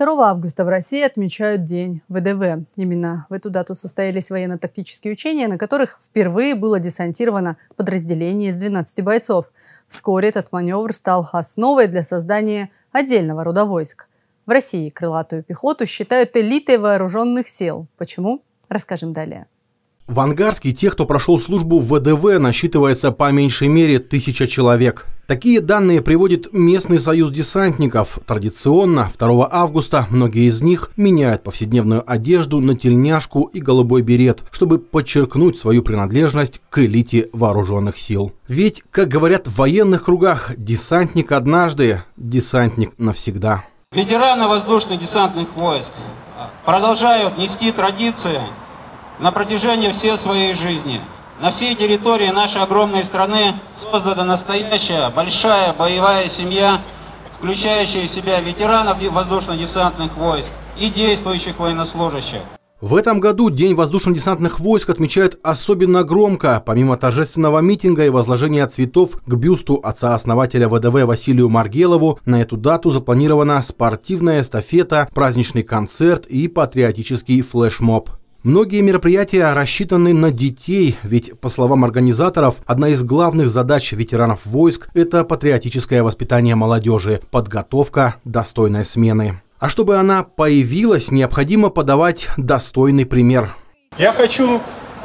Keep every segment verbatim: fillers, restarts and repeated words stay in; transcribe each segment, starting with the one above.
второго августа в России отмечают День вэ дэ вэ. Именно в эту дату состоялись военно-тактические учения, на которых впервые было десантировано подразделение из двенадцати бойцов. Вскоре этот маневр стал основой для создания отдельного рода войск. В России крылатую пехоту считают элитой вооруженных сил. Почему? Расскажем далее. В Ангарске тех, кто прошел службу в вэ дэ вэ, насчитывается по меньшей мере тысяча человек. Такие данные приводит местный союз десантников. Традиционно второго августа многие из них меняют повседневную одежду на тельняшку и голубой берет, чтобы подчеркнуть свою принадлежность к элите вооруженных сил. Ведь, как говорят в военных кругах, десантник однажды, десантник навсегда. Ветераны воздушно-десантных войск продолжают нести традиции на протяжении всей своей жизни. На всей территории нашей огромной страны создана настоящая большая боевая семья, включающая в себя ветеранов воздушно-десантных войск и действующих военнослужащих. В этом году День воздушно-десантных войск отмечают особенно громко. Помимо торжественного митинга и возложения цветов к бюсту отца-основателя вэ дэ вэ Василию Маргелову, на эту дату запланирована спортивная эстафета, праздничный концерт и патриотический флешмоб. Многие мероприятия рассчитаны на детей, ведь, по словам организаторов, одна из главных задач ветеранов войск – это патриотическое воспитание молодежи, подготовка достойной смены. А чтобы она появилась, необходимо подавать достойный пример. Я хочу,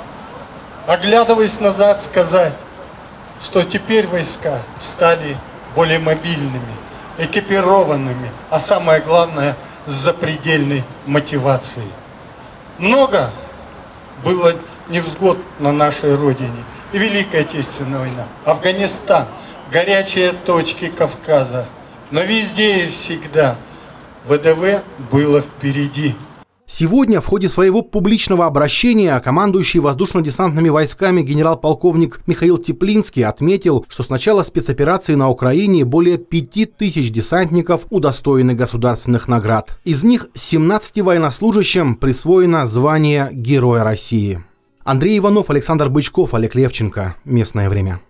оглядываясь назад, сказать, что теперь войска стали более мобильными, экипированными, а самое главное – с запредельной мотивацией. Много было невзгод на нашей родине. И Великая Отечественная война, Афганистан, горячие точки Кавказа. Но везде и всегда вэ дэ вэ было впереди. Сегодня в ходе своего публичного обращения командующий воздушно-десантными войсками генерал-полковник Михаил Теплинский отметил, что с начала спецоперации на Украине более пяти тысяч десантников удостоены государственных наград. Из них семнадцати военнослужащим присвоено звание Героя России. Андрей Иванов, Александр Бычков, Олег Левченко. Местное время.